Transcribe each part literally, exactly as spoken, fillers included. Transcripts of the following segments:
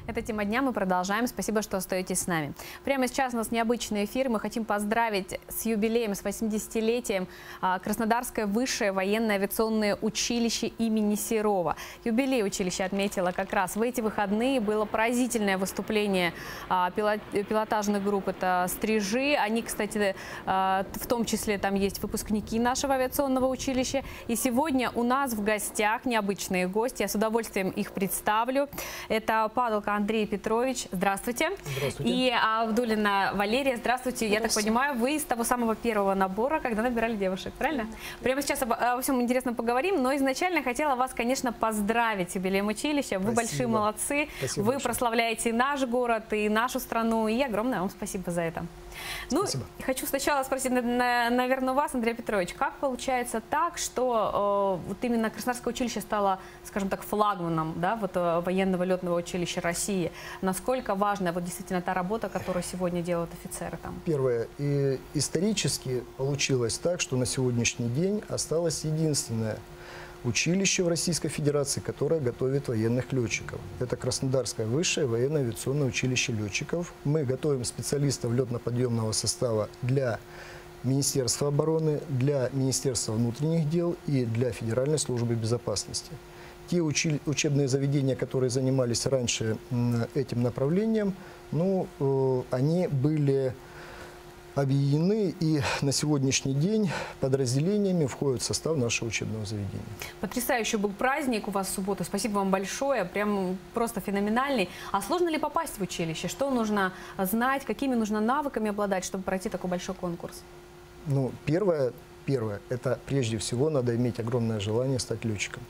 Это «Тема дня», мы продолжаем. Спасибо, что остаетесь с нами. Прямо сейчас у нас необычный эфир. Мы хотим поздравить с юбилеем, с восьмидесятилетием Краснодарское высшее военное авиационное училище имени Серова. Юбилей училища отметила как раз в эти выходные. Было поразительное выступление пилотажных групп. Это «Стрижи». Они, кстати, в том числе там есть выпускники нашего авиационного училища. И сегодня у нас в гостях необычные гости. Я с удовольствием их представлю. Это Падалко Андрей Петрович. Здравствуйте. Здравствуйте. И Авдулина Валерия. Здравствуйте. Я так понимаю, вы из того самого первого набора, когда набирали девушек, правильно? Прямо сейчас обо, обо всем интересном поговорим, но изначально хотела вас, конечно, поздравить с юбилеем училища. Вы Спасибо. большие молодцы. Спасибо вы большое. прославляете и наш город, и нашу страну. И огромное вам спасибо за это. Ну, Спасибо. хочу сначала спросить, наверное, у вас, Андрей Петрович, как получается так, что э, вот именно Краснодарское училище стало, скажем так, флагманом, да, вот, военного летного училища России? Насколько важна вот действительно та работа, которую сегодня делают офицеры там? Первое. И исторически получилось так, что на сегодняшний день осталось единственное училище в Российской Федерации, которое готовит военных летчиков. Это Краснодарское высшее военное авиационное училище летчиков. Мы готовим специалистов летно-подъемного состава для Министерства обороны, для Министерства внутренних дел и для Федеральной службы безопасности. Те учебные заведения, которые занимались раньше этим направлением, ну, они были объединены и на сегодняшний день подразделениями входят в состав нашего учебного заведения. Потрясающий был праздник у вас в субботу. Спасибо вам большое. Прям просто феноменальный. А сложно ли попасть в училище? Что нужно знать? Какими нужно навыками обладать, чтобы пройти такой большой конкурс? Ну, первое, первое, это прежде всего надо иметь огромное желание стать летчиком.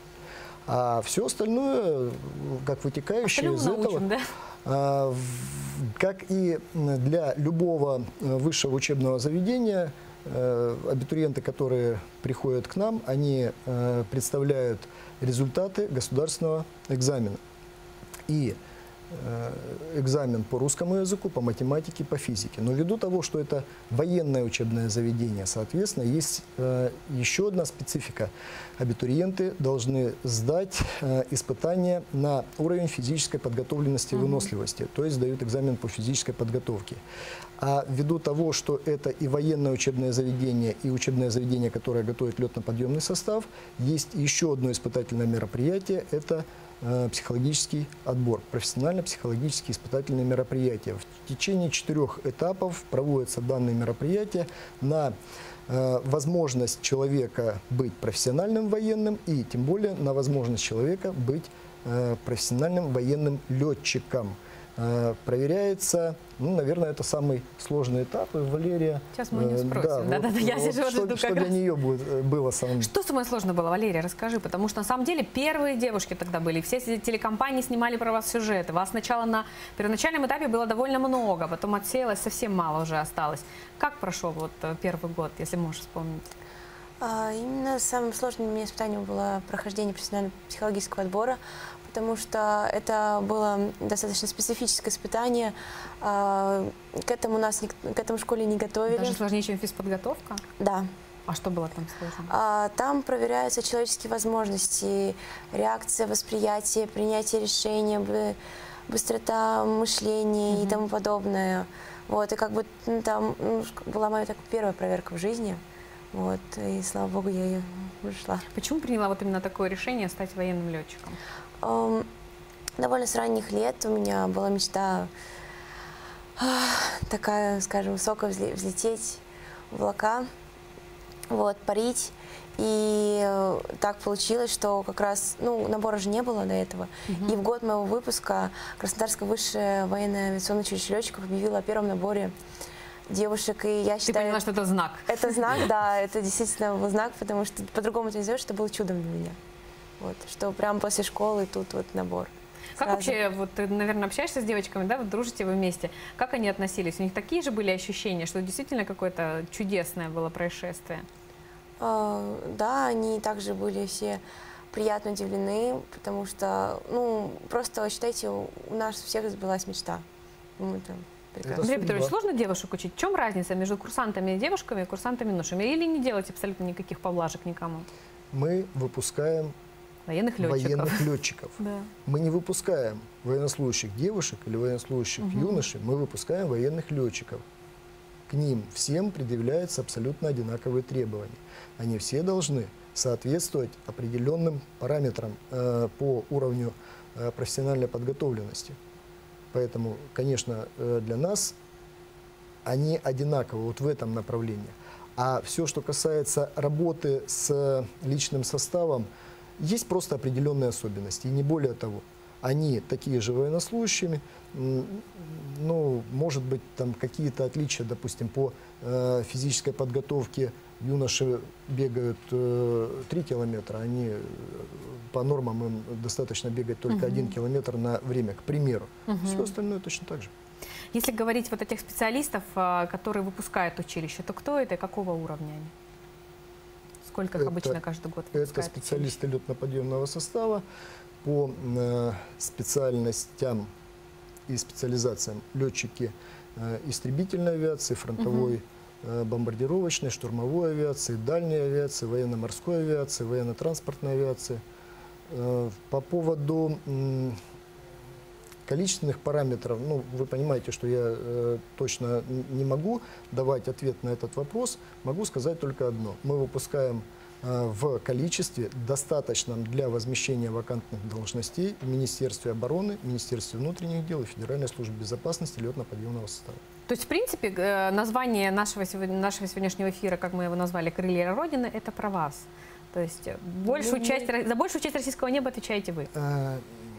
А все остальное, как вытекающее из этого, научим, да? Как и для любого высшего учебного заведения, абитуриенты, которые приходят к нам, они представляют результаты государственного экзамена. И экзамен по русскому языку, по математике, по физике. Но ввиду того, что это военное учебное заведение, соответственно, есть э, еще одна специфика. Абитуриенты должны сдать э, испытания на уровень физической подготовленности и выносливости, то есть сдают экзамен по физической подготовке. А ввиду того, что это и военное учебное заведение, и учебное заведение, которое готовит летно-подъемный состав, есть еще одно испытательное мероприятие – это психологический отбор, профессионально-психологические испытательные мероприятия. В течение четырех этапов проводятся данные мероприятия на э, возможность человека быть профессиональным военным и тем более на возможность человека быть э, профессиональным военным летчиком. Э, проверяется, ну, наверное, это самый сложный этап. И Валерия... Сейчас мы не спросим. Да, да, да, вот, да, я вот, сижу, что, жду что как для раз. нее будет, было самым... Что самое сложное было, Валерия, расскажи, потому что на самом деле первые девушки тогда были, все телекомпании снимали про вас сюжеты, вас сначала на первоначальном этапе было довольно много, потом отсеялось, совсем мало уже осталось. Как прошел вот первый год, если можешь вспомнить? А, именно самым сложным для меня испытанием было прохождение профессионального психологического отбора, потому что это было достаточно специфическое испытание. А, к этому нас к этому в школе не готовили. Даже сложнее, чем физподготовка? Да. А что было там сложно? А, там проверяются человеческие возможности, реакция, восприятие, принятие решения, быстрота мышления mm-hmm. и тому подобное. Вот, и как бы ну, там ну, была моя так, первая проверка в жизни. Вот, и слава богу, я ее прошла. Почему приняла вот именно такое решение стать военным летчиком? Um, довольно с ранних лет у меня была мечта uh, такая, скажем, высоко взлететь в облака, вот, парить. И uh, так получилось, что как раз, ну, набора же не было до этого. Uh-huh. И в год моего выпуска Краснодарское высшее военное авиационное училище летчиков объявило о первом наборе девушек, и я считаю... Ты поняла, что это знак? Это знак, да, это действительно был знак, потому что по-другому ты не назовешь, это было чудом для меня. Вот, что прямо после школы тут вот набор. Как Сразу. вообще, вот ты, наверное, общаешься с девочками, да, вот дружите вы вместе, как они относились? У них такие же были ощущения, что действительно какое-то чудесное было происшествие? А, да, они также были все приятно удивлены, потому что, ну, просто, считайте, у нас у всех сбылась мечта. Ну, это прекрасно. Андрей Петрович, сложно девушек учить? В чем разница между курсантами девушками и курсантами юношами? Или не делать абсолютно никаких поблажек никому? Мы выпускаем военных летчиков. Военных летчиков. Да. Мы не выпускаем военнослужащих девушек или военнослужащих угу. юношей, мы выпускаем военных летчиков. К ним всем предъявляются абсолютно одинаковые требования. Они все должны соответствовать определенным параметрам э, по уровню э, профессиональной подготовленности. Поэтому, конечно, э, для нас они одинаковы вот в этом направлении. А все, что касается работы с личным составом, есть просто определенные особенности, и не более того. Они такие же военнослужащими, ну, может быть, там какие-то отличия, допустим, по э, физической подготовке. Юноши бегают э, три километра, они по нормам им достаточно бегать только один угу. километр на время, к примеру. Угу. Все остальное точно так же. Если говорить вот о тех специалистов, которые выпускают училище, то кто это и какого уровня они? Сколько их это, обычно каждый год выпускают? Это специалисты летно-подъемного состава по э, специальностям и специализациям. Летчики э, истребительной авиации, фронтовой, угу. э, бомбардировочной, штурмовой авиации, дальней авиации, военно-морской авиации, военно-транспортной авиации. Э, по поводу э, количественных параметров, ну, вы понимаете, что я э, точно не могу давать ответ на этот вопрос. Могу сказать только одно. Мы выпускаем э, в количестве, достаточном для возмещения вакантных должностей в Министерстве обороны, Министерстве внутренних дел и Федеральной службе безопасности летно-подъемного состава. То есть, в принципе, название нашего, нашего сегодняшнего эфира, как мы его назвали, «Крылья Родины», это про вас. То есть большую ну, часть, мы... за большую часть российского неба отвечаете вы. А...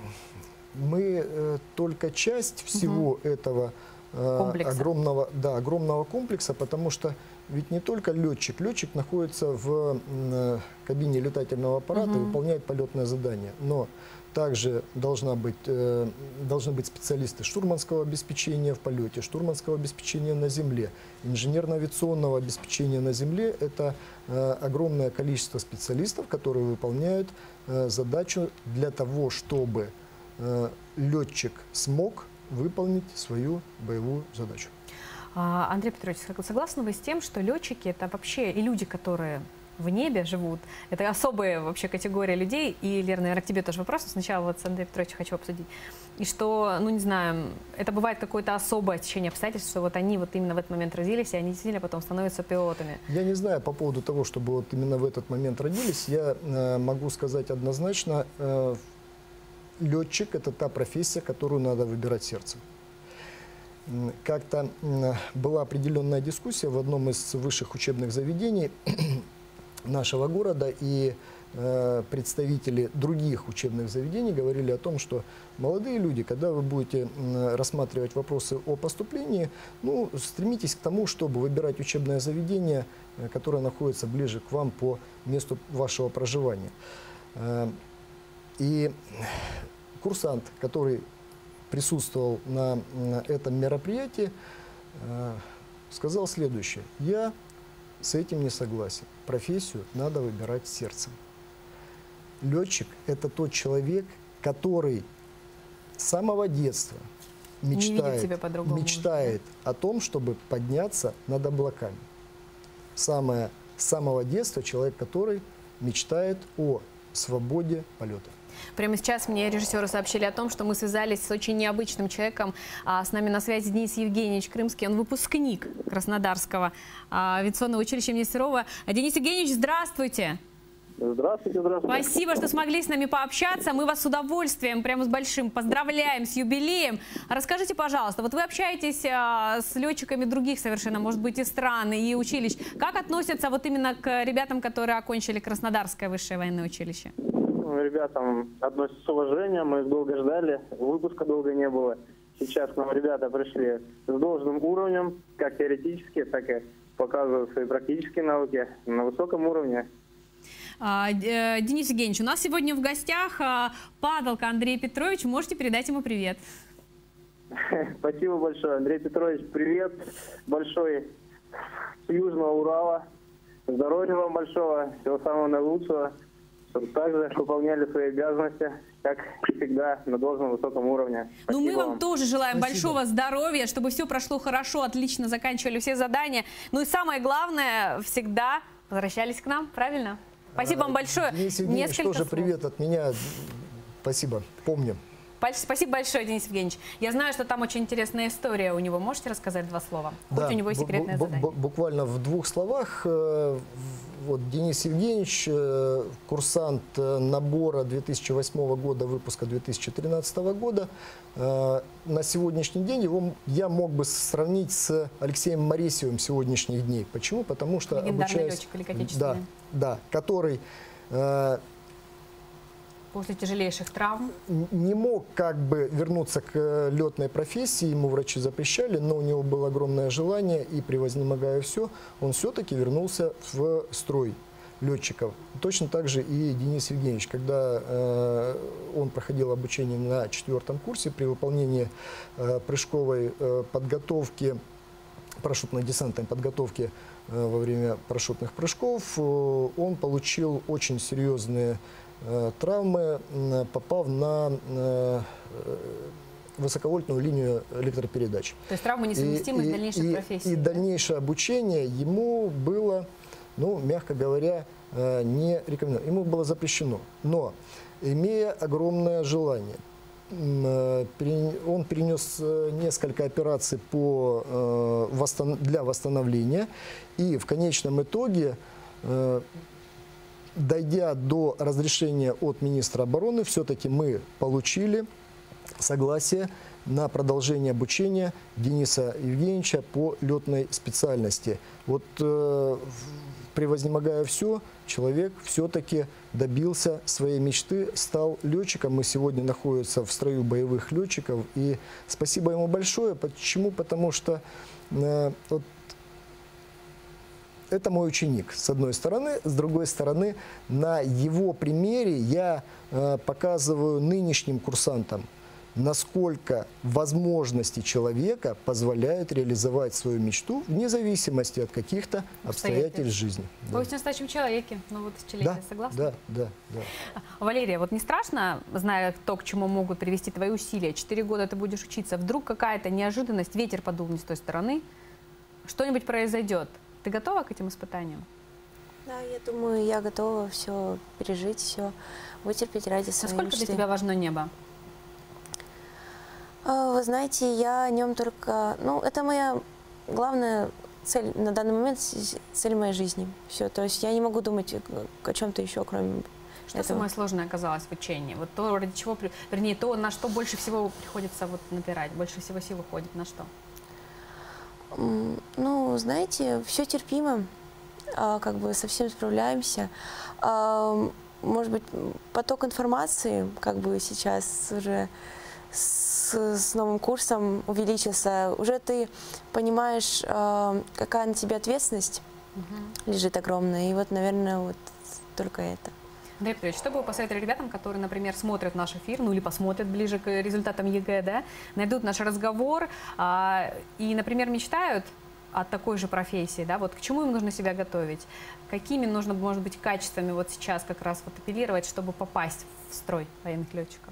Мы э, только часть всего угу. этого э, огромного, да, огромного комплекса, потому что ведь не только летчик. Летчик находится в э, кабине летательного аппарата угу. и выполняет полетное задание. Но также должна быть, э, должны быть специалисты штурманского обеспечения в полете, штурманского обеспечения на земле, инженерно-авиационного обеспечения на земле. Это э, огромное количество специалистов, которые выполняют э, задачу для того, чтобы летчик смог выполнить свою боевую задачу. Андрей Петрович, согласны вы с тем, что летчики это вообще и люди, которые в небе живут, это особая вообще категория людей, и, Лера, наверное, к тебе тоже вопрос, но сначала вот с Андреем Петровичем хочу обсудить, и что, ну не знаю, это бывает какое-то особое течение обстоятельств, что вот они вот именно в этот момент родились, и они действительно потом становятся пилотами. Я не знаю по поводу того, чтобы вот именно в этот момент родились, я э, могу сказать однозначно, э, летчик – это та профессия, которую надо выбирать сердцем. Как-то была определенная дискуссия в одном из высших учебных заведений нашего города, и э, представители других учебных заведений говорили о том, что молодые люди, когда вы будете э, рассматривать вопросы о поступлении, ну, стремитесь к тому, чтобы выбирать учебное заведение, э, которое находится ближе к вам по месту вашего проживания. Э, И курсант, который присутствовал на, на этом мероприятии, э, сказал следующее. Я с этим не согласен. Профессию надо выбирать сердцем. Летчик – это тот человек, который с самого детства мечтает, мечтает о том, чтобы подняться над облаками. Самое, с самого детства человек, который мечтает о свободе полета. Прямо сейчас мне режиссеры сообщили о том, что мы связались с очень необычным человеком. А, с нами на связи Денис Евгеньевич Крымский. Он выпускник Краснодарского а, авиационного училища имени Серова. Денис Евгеньевич, здравствуйте. Здравствуйте, здравствуйте. Спасибо, что смогли с нами пообщаться. Мы вас с удовольствием, прямо с большим, поздравляем с юбилеем. Расскажите, пожалуйста, вот вы общаетесь а, с летчиками других совершенно, может быть, и стран, и училищ. Как относятся вот именно к ребятам, которые окончили Краснодарское высшее военное училище? Ребятам относятся с уважением, мы их долго ждали, выпуска долго не было. Сейчас к нам ребята пришли с должным уровнем, как теоретически, так и показывают свои практические навыки на высоком уровне. Денис Евгеньевич, у нас сегодня в гостях падалка Андрей Петрович. Можете передать ему привет. Спасибо большое, Андрей Петрович. Привет большой с Южного Урала. Здоровья вам большого, всего самого наилучшего. Чтобы также выполняли свои обязанности, как всегда, на должном высоком уровне. Спасибо. Ну, мы вам, вам тоже желаем Спасибо. большого здоровья, чтобы все прошло хорошо, отлично заканчивали все задания. Ну и самое главное, всегда возвращались к нам, правильно? Спасибо а, вам большое. Денис Евгеньевич, тоже привет от меня. Спасибо, помню. Спасибо большое, Денис Евгеньевич. Я знаю, что там очень интересная история у него. Можете рассказать два слова? Да, Хоть у него и секретное бу- задание. бу- буквально в двух словах. э, Вот Денис Евгеньевич, э, курсант э, набора две тысячи восьмого года, выпуска две тысячи тринадцатого года. Э, На сегодняшний день его м- я мог бы сравнить с Алексеем Моресьевым сегодняшних дней. Почему? Потому что Легендарный обучаясь, летчик да, великотечественный. да, который э, После тяжелейших травм. не мог как бы вернуться к э, летной профессии, ему врачи запрещали, но у него было огромное желание, и превознемогая все, он все-таки вернулся в строй летчиков. Точно так же и Денис Евгеньевич, когда э, он проходил обучение на четвертом курсе, при выполнении э, прыжковой э, подготовки, парашютно-десантной подготовки э, во время парашютных прыжков, э, он получил очень серьезные э, травмы, э, попав на э, высоковольтную линию электропередач. То есть травмы несовместимы с дальнейшей и, профессией. и да? дальнейшее обучение ему было, ну, мягко говоря, э, не рекомендовано. Ему было запрещено. Но, имея огромное желание, м, э, пере- он перенес э, несколько операций по, э, восстан- для восстановления. И в конечном итоге, э, дойдя до разрешения от министра обороны, все-таки мы получили согласие на продолжение обучения Дениса Евгеньевича по летной специальности. Вот э, превознемогая все, человек все-таки добился своей мечты, стал летчиком и сегодня находится в строю боевых летчиков. И спасибо ему большое. Почему? Потому что э, вот это мой ученик, с одной стороны. С другой стороны, на его примере я э, показываю нынешним курсантам, насколько возможности человека позволяют реализовать свою мечту вне зависимости от каких-то обстоятельств жизни. Вы в настоящем человеке, ну вот тысячелетие, Да, согласны? да, да, да. Валерия, вот не страшно, зная то, к чему могут привести твои усилия, четыре года ты будешь учиться, вдруг какая-то неожиданность, ветер подул не с той стороны, что-нибудь произойдет. Ты готова к этим испытаниям? Да, я думаю, я готова все пережить, все вытерпеть ради своей Насколько мечты. для тебя важно небо? А, Вы знаете, я о нем только... Ну, это моя главная цель на данный момент, с- цель моей жизни. Все, то есть я не могу думать о- о чем-то еще, кроме Что этого. самое сложное оказалось в учении? Вот то, ради чего, при- вернее, то, на что больше всего приходится вот напирать, больше всего сил уходит, на что? М, Ну, знаете, все терпимо, а, как бы со всем справляемся. А, Может быть, м, поток информации, как бы сейчас уже с, с новым курсом увеличился. Уже ты понимаешь, а, какая на тебе ответственность лежит огромная. И вот, наверное, вот только это. Андрей Петрович, что бы вы посоветовали ребятам, которые, например, смотрят наш эфир, ну или посмотрят ближе к результатам ЕГЭ, да, найдут наш разговор а, и, например, мечтают о такой же профессии, да, вот к чему им нужно себя готовить? Какими нужно, может быть, качествами вот сейчас как раз вот апеллировать, чтобы попасть в строй военных летчиков?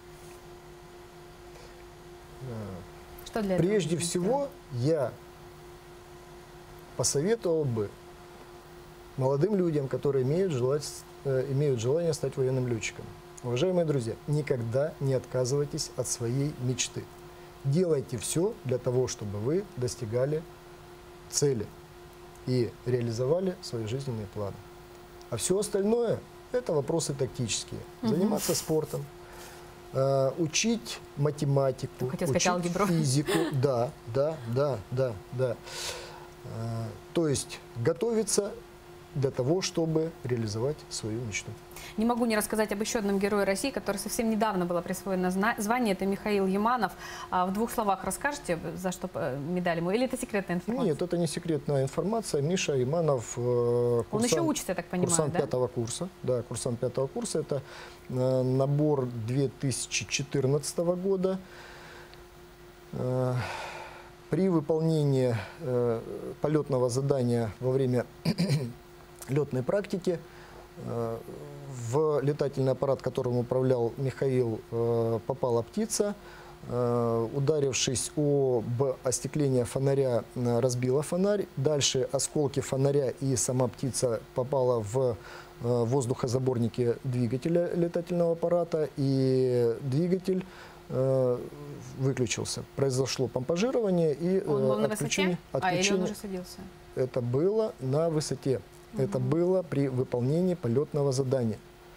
Что для этого Прежде нужно всего, я посоветовал бы молодым людям, которые имеют, желать, э, имеют желание стать военным летчиком. Уважаемые друзья, никогда не отказывайтесь от своей мечты. Делайте все для того, чтобы вы достигали цели и реализовали свои жизненные планы. А все остальное – это вопросы тактические. Заниматься спортом, э, учить математику, Хотела сказать, учить алгебру. физику. Да, да, да, да, да. Э, То есть готовиться для того, чтобы реализовать свою мечту. Не могу не рассказать об еще одном герое России, который совсем недавно было присвоено зна- звание. Это Михаил Яманов. А в двух словах расскажете, за что э, медаль ему? Или это секретная информация? Нет, это не секретная информация. Миша Яманов, э, Он еще курсант- учится, я так понимаю, курсант да? пятого курса. Да, курсант пятого курса. Это э, набор две тысячи четырнадцатого года. Э, при выполнении э, полетного задания во время летной практики э, в летательный аппарат, которым управлял Михаил, э, попала птица. Э, ударившись об остекление фонаря, э, разбила фонарь. Дальше осколки фонаря и сама птица попала в э, воздухозаборники двигателя летательного аппарата. И двигатель э, выключился. Произошло помпажирование и Он был э, на отключение. высоте? А, или он отключение. уже садился? Это было на высоте. Угу. Это было при выполнении полетного задания.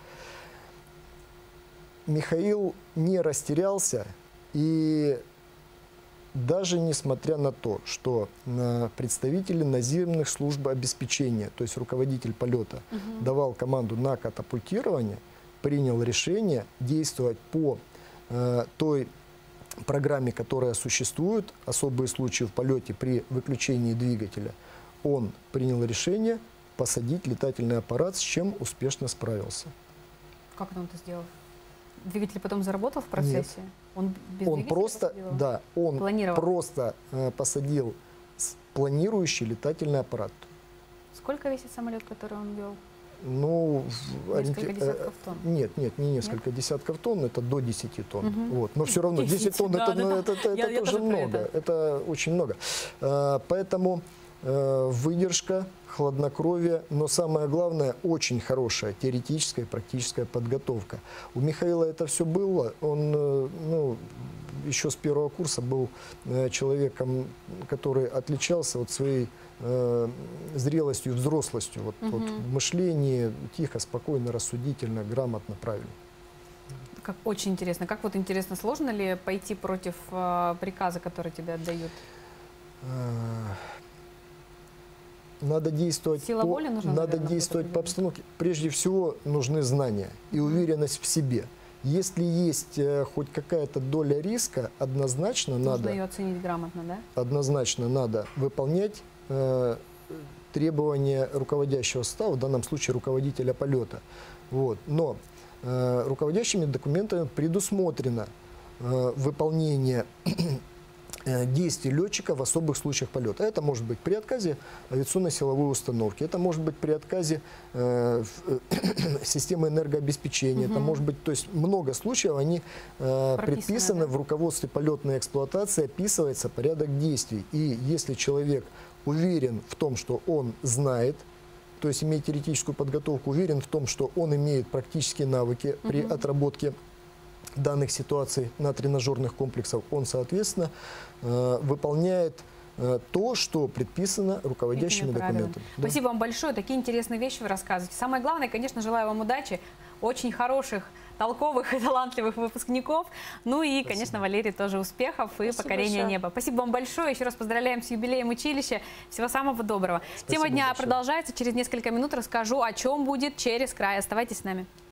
Михаил не растерялся, и даже несмотря на то, что э, представители наземных служб обеспечения, то есть руководитель полета, Угу. давал команду на катапультирование, принял решение действовать по э, той программе, которая существует, особые случаи в полете при выключении двигателя. Он принял решение посадить летательный аппарат, с чем успешно справился. Как он это сделал? Двигатель потом заработал в процессе? Нет. Он без Он двигателя просто, посадил? да, он Планировал. просто э, посадил с- планирующий летательный аппарат. Сколько весит самолет, который он вел? Ну, в- Несколько ориенти- десятков тонн. э, Нет, нет, не несколько десятков тонн, это до десяти тонн. Мгм. Вот. Но все равно десять десять, тонн да, это, да, ну, да. это, это, Я- это я тоже тоже про много. это. Это очень много. Э, Поэтому э, выдержка, хладнокровие, но самое главное, очень хорошая теоретическая и практическая подготовка. У Михаила это все было. Он э, ну, еще с первого курса был э, человеком, который отличался вот своей э, зрелостью, взрослостью. Вот, вот Мгм. в мышлении тихо, спокойно, рассудительно, грамотно, правильно. Как очень интересно. Как вот интересно, сложно ли пойти против э, приказа, который тебе отдают? Э, Надо действовать, Сила по, воли нужна, надо наверное, действовать будет по определенная. обстановке. Прежде всего нужны знания и уверенность в себе. Если есть э, хоть какая-то доля риска, однозначно Нужно надо, ее оценить грамотно, да? однозначно надо выполнять э, требования руководящего состава, в данном случае руководителя полета. Вот. Но э, руководящими документами предусмотрено э, выполнение э, действий летчика в особых случаях полета. Это может быть при отказе авиационно-силовой установки, это может быть при отказе э, в- э, системы энергообеспечения, это Мгм. может быть, то есть много случаев, они э, Прописано, предписаны да? в руководстве полетной эксплуатации, описывается порядок действий. И если человек уверен в том, что он знает, то есть имеет теоретическую подготовку, уверен в том, что он имеет практические навыки при Мгм. отработке данных ситуаций на тренажерных комплексах, он, соответственно, э, выполняет э, то, что предписано руководящими Этими правилами. документами. Да. Спасибо вам большое. Такие интересные вещи вы рассказываете. Самое главное, конечно, желаю вам удачи, очень хороших, толковых и талантливых выпускников. Ну и, конечно, Валерий, тоже успехов и Спасибо покорения большое. неба. Спасибо вам большое. Еще раз поздравляем с юбилеем училища. Всего самого доброго. Спасибо Тема дня большое. продолжается. Через несколько минут расскажу, о чем будет через край. Оставайтесь с нами.